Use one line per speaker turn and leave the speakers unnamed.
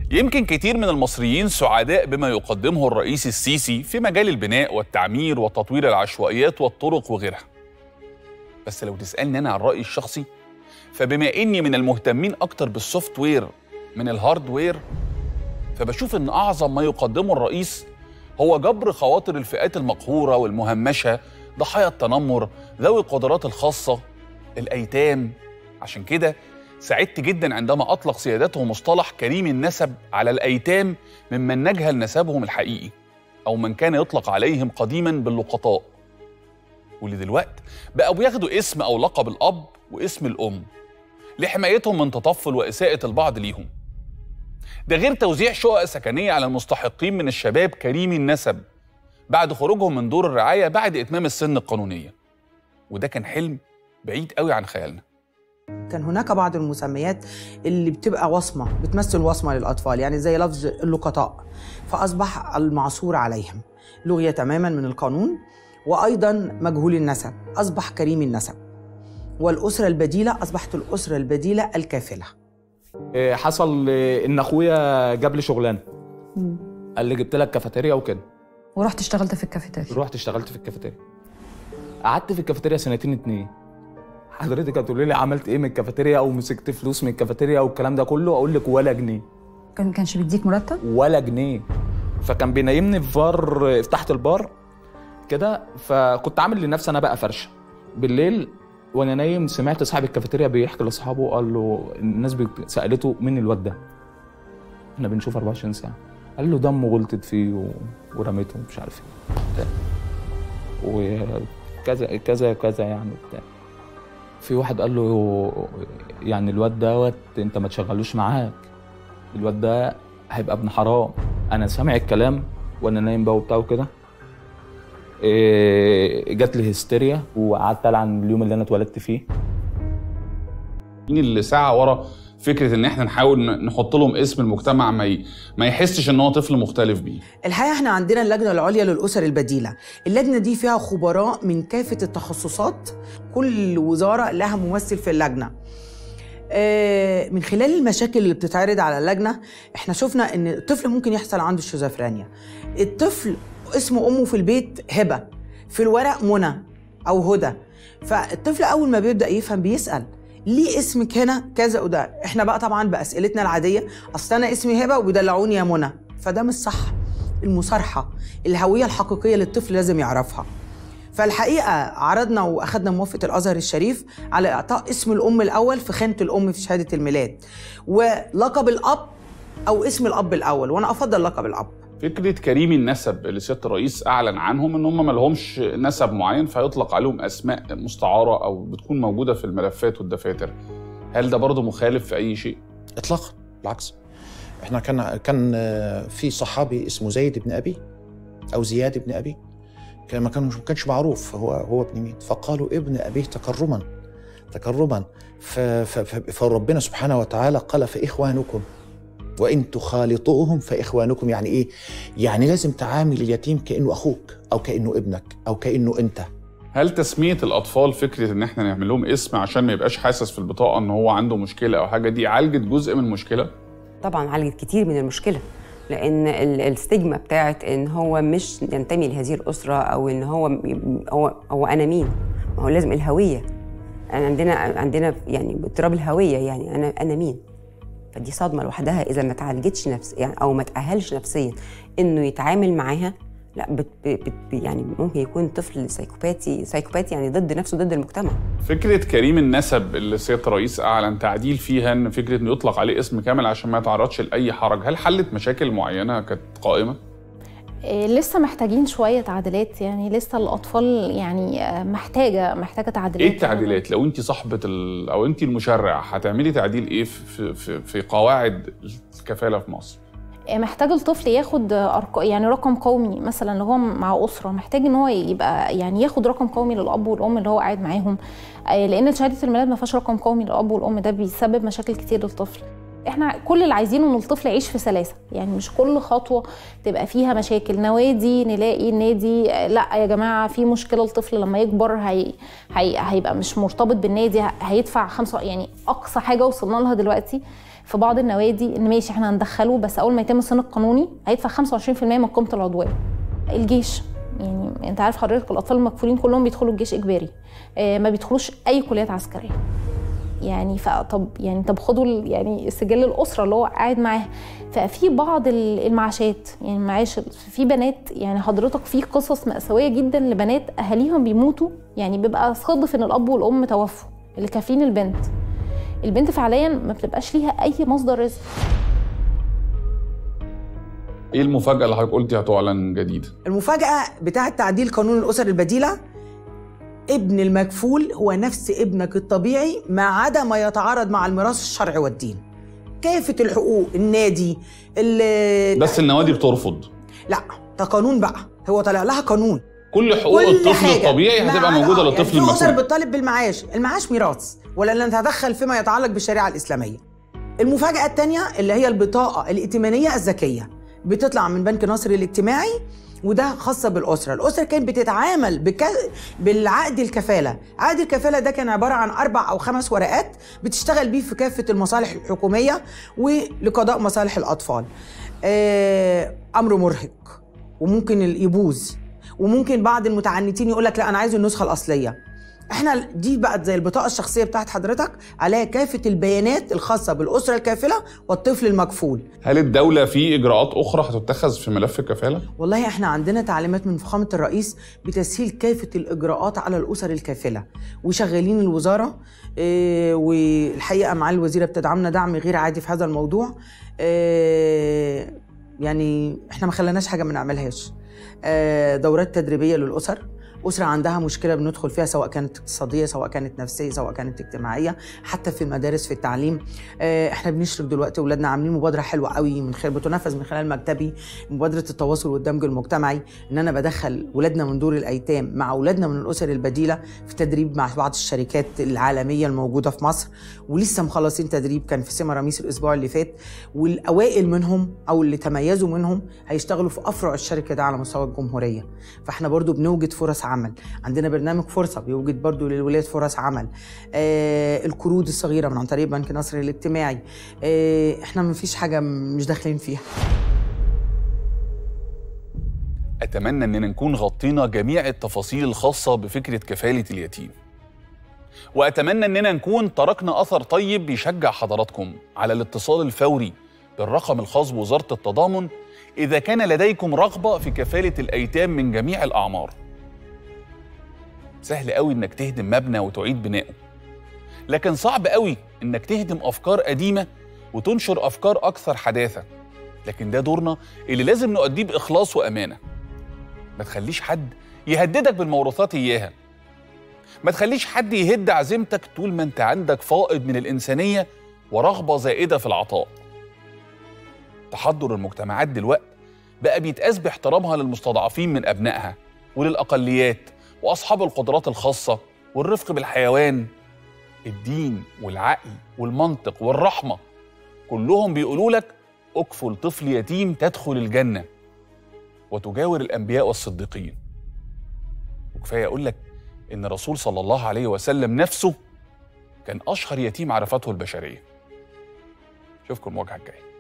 يمكن كتير من المصريين سعداء بما يقدمه الرئيس السيسي في مجال البناء والتعمير وتطوير العشوائيات والطرق وغيرها. بس لو تسألني أنا عن رأيي الشخصي، فبما إني من المهتمين أكتر بالسوفت وير من الهاردوير، فبشوف إن أعظم ما يقدمه الرئيس هو جبر خواطر الفئات المقهورة والمهمشة، ضحايا التنمر، ذوي القدرات الخاصة، الأيتام. عشان كده سعدت جدا عندما أطلق سيادته مصطلح كريم النسب على الأيتام ممن نجهل نسبهم الحقيقي، أو من كان يطلق عليهم قديما باللقطاء، واللي دلوقتي بقوا بياخدوا اسم أو لقب الأب واسم الأم لحمايتهم من تطفل وإساءة البعض ليهم. ده غير توزيع شقق سكنية على المستحقين من الشباب كريمي النسب بعد خروجهم من دور الرعاية بعد إتمام السن القانونية، وده كان حلم بعيد قوي عن خيالنا.
كان هناك بعض المسميات اللي بتبقى وصمة، بتمثل وصمة للأطفال، يعني زي لفظ اللقطاء، فأصبح المعصور عليهم لغي تماما من القانون. وأيضا مجهول النسب أصبح كريم النسب، والأسرة البديلة أصبحت الأسرة البديلة الكافلة.
حصل إن أخويا جاب لي شغلانة، قال لي جبت لك كافيتيريا وكده،
ورحت اشتغلت في الكافيتيريا.
رحت اشتغلت في الكافيتيريا، قعدت في الكافيتيريا سنتين 2. حضرتك هتقولي لي عملت ايه من الكافيتيريا او مسكت فلوس من الكافيتيريا او الكلام ده كله، اقول لك ولا جنيه.
كانش بيديك مرتب
ولا جنيه. فكان بينيمني في بار، في تحت البار كده، فكنت عامل لنفسي انا بقى فرشه. بالليل وانا نايم سمعت صاحب الكافيتيريا بيحكي لاصحابه، قال له الناس سالته مين الواد ده؟ احنا بنشوف 24 ساعه. قال له دمه غلطت فيه ورميته مش عارف ايه وكذا كذا كذا يعني بتاع. في واحد قال له يعني الواد دوت انت ما تشغلوش معاك، الواد ده هيبقى ابن حرام. انا سامع الكلام وانا نايم بقى وبتاع وكده، جات لي هستيريا وقعدت العن اليوم اللي انا اتولدت فيه.
مين اللي سعى ورا فكره ان احنا نحاول نحط لهم اسم المجتمع ما يحسش ان هو طفل مختلف بيه؟
الحقيقه احنا عندنا اللجنه العليا للاسر البديله، اللجنه دي فيها خبراء من كافه التخصصات، كل وزاره لها ممثل في اللجنه. من خلال المشاكل اللي بتتعرض على اللجنه احنا شفنا ان الطفل ممكن يحصل عنده الشيزوفرينيا. الطفل اسم امه في البيت هبه، في الورق منى او هدى، فالطفل اول ما بيبدا يفهم بيسال ليه اسمك هنا كذا وده. احنا بقى طبعا باسئلتنا العاديه، اصل انا اسمي هبه وبيدلعوني يا منى، فده مش صح. المصارحه، الهويه الحقيقيه للطفل لازم يعرفها. فالحقيقه عرضنا واخدنا موافقه الازهر الشريف على اعطاء اسم الام الاول في خانه الام في شهاده الميلاد، ولقب الاب او اسم الاب الاول، وانا افضل لقب الاب.
فكره كريم النسب اللي سياده الرئيس اعلن عنهم ان هم ما لهمش نسب معين فيطلق عليهم اسماء مستعاره او بتكون موجوده في الملفات والدفاتر، هل ده برضه مخالف في اي شيء؟
اطلاقا، بالعكس. احنا كان في صحابي اسمه زيد بن ابي او زياد بن ابي، ما كانش معروف هو ابن مين، فقالوا ابن ابيه تكرما فربنا سبحانه وتعالى قال فاخوانكم وإن تخالطوهم فإخوانكم. يعني إيه؟ يعني لازم تعامل اليتيم كأنه أخوك أو كأنه ابنك أو كأنه أنت.
هل تسمية الأطفال فكرة إن إحنا نعمل لهم اسم عشان ما يبقاش حاسس في البطاقة إن هو عنده مشكلة أو حاجة، دي عالجت جزء من المشكلة؟
طبعاً عالجت كتير من المشكلة، لأن الستيجما بتاعت إن هو مش ينتمي لهذه الأسرة أو إن هو أنا مين؟ ما هو لازم الهوية. عندنا يعني اضطراب الهوية، يعني أنا مين؟ فدي صدمه لوحدها اذا ما اتعالجتش يعني او ما تاهلش نفسيا انه يتعامل معاها، لا يعني ممكن يكون طفل سايكوباتي يعني ضد نفسه، ضد المجتمع.
فكره كريم النسب اللي سياده الرئيس اعلن تعديل فيها ان فكره انه يطلق عليه اسم كامل عشان ما يتعرضش لاي حرج، هل حلت مشاكل معينه كانت قائمه؟
لسه محتاجين شويه تعديلات، يعني لسه الاطفال يعني محتاجه تعديلات.
ايه التعديلات؟ لو انت صاحبه او انت المشرع هتعملي تعديل ايه في قواعد الكفاله في مصر؟
محتاج الطفل ياخد يعني رقم قومي مثلا، لو هو مع اسره محتاج ان هو يبقى يعني ياخد رقم قومي للاب والام اللي هو قاعد معاهم، لان شهاده الميلاد ما فيهاش رقم قومي للاب والام، ده بيسبب مشاكل كتير للطفل. احنا كل اللي عايزينه ان الطفل يعيش في سلاسه، يعني مش كل خطوه تبقى فيها مشاكل. نوادي نلاقي النادي لا يا جماعه في مشكله، الطفل لما يكبر هيبقى مش مرتبط بالنادي، هيدفع يعني اقصى حاجه وصلنا لها دلوقتي في بعض النوادي ان ماشي احنا هندخله، بس اول ما يتم السن القانوني هيدفع 25% من قيمه العضويه. الجيش، يعني انت عارف حضرتك الاطفال المكفولين كلهم بيدخلوا الجيش اجباري، ما بيدخلوش اي كليات عسكريه. يعني طب خدوا يعني سجل الاسره اللي هو قاعد معاه. ففي بعض المعاشات، يعني معاش في بنات، يعني حضرتك في قصص مأساوية جدا لبنات اهاليهم بيموتوا، يعني بيبقى صادف ان الاب والام توفوا اللي كافلين البنت فعليا ما بتبقاش ليها اي مصدر رزق.
ايه المفاجأة اللي حضرتك قلتي هتعلن جديد؟
المفاجأة بتاعة تعديل قانون الأسر البديلة، ابن المكفول هو نفس ابنك الطبيعي ما عدا ما يتعارض مع الميراث الشرعي والدين. كافة الحقوق، النادي
بس النوادي بترفض.
لا، ده قانون بقى، هو طلع لها قانون.
كل حقوق الطفل الطبيعي هتبقى موجودة للطفل المكفول.
الأسر بتطالب بالمعاش، المعاش ميراث ولا نتدخل فيما يتعلق بالشريعة الإسلامية. المفاجأة الثانية اللي هي البطاقة الائتمانية الذكية، بتطلع من بنك ناصر الاجتماعي، وده خاصة بالأسرة. الأسرة كانت بتتعامل بالعقد الكفالة. عقد الكفالة ده كان عبارة عن 4 أو 5 ورقات بتشتغل بيه في كافة المصالح الحكومية ولقضاء مصالح الأطفال. أمر مرهق وممكن يبوظ، وممكن بعض المتعنتين يقول لك لا أنا عايز النسخة الأصلية. احنا دي بقت زي البطاقه الشخصيه بتاعت حضرتك، عليها كافه البيانات الخاصه بالاسره الكافله والطفل المكفول.
هل الدوله في اجراءات اخرى هتتخذ في ملف الكفاله؟
والله احنا عندنا تعليمات من فخامه الرئيس بتسهيل كافه الاجراءات على الاسر الكافله، وشغالين الوزاره والحقيقه مع الوزيره بتدعمنا دعم غير عادي في هذا الموضوع. يعني احنا ما خليناش حاجه ما نعملهاش. دورات تدريبيه للاسر، أسرة عندها مشكلة بندخل فيها، سواء كانت اقتصادية سواء كانت نفسية سواء كانت اجتماعية، حتى في المدارس في التعليم. احنا بنشرك دلوقتي أولادنا، عاملين مبادرة حلوة قوي بتنفذ من خلال مكتبي، مبادرة التواصل والدمج المجتمعي، إن أنا بدخل أولادنا من دور الأيتام مع أولادنا من الأسر البديلة في تدريب مع بعض الشركات العالمية الموجودة في مصر، ولسه مخلصين تدريب كان في سيما رميس الأسبوع اللي فات، والأوائل منهم أو اللي تميزوا منهم هيشتغلوا في أفرع الشركة ده على مستوى الجمهورية. فاحنا برضو بنوجد فرص عمل، عندنا برنامج فرصة بيوجد برضو للولاد فرص عمل. القروض الصغيرة من عن طريق بنك ناصر الاجتماعي. احنا مفيش حاجة مش داخلين فيها.
أتمنى أننا نكون غطينا جميع التفاصيل الخاصة بفكرة كفالة اليتيم، وأتمنى أننا نكون تركنا أثر طيب بيشجع حضراتكم على الاتصال الفوري بالرقم الخاص بوزارة التضامن إذا كان لديكم رغبة في كفالة الأيتام من جميع الأعمار. سهل قوي إنك تهدم مبنى وتعيد بنائه، لكن صعب قوي إنك تهدم أفكار قديمة وتنشر أفكار أكثر حداثة. لكن ده دورنا اللي لازم نؤديه بإخلاص وأمانة. ما تخليش حد يهددك بالموروثات إياها، ما تخليش حد يهد عزيمتك طول ما أنت عندك فائض من الإنسانية ورغبة زائدة في العطاء. تحضر المجتمعات دلوقتي بقى بيتقاس باحترامها للمستضعفين من أبنائها وللأقليات وأصحاب القدرات الخاصة والرفق بالحيوان. الدين والعقل والمنطق والرحمة كلهم بيقولوا لك اكفل طفل يتيم تدخل الجنة وتجاور الأنبياء والصديقين. وكفاية أقول لك إن الرسول صلى الله عليه وسلم نفسه كان أشهر يتيم عرفته البشرية. أشوفكم المواجهة الجاية.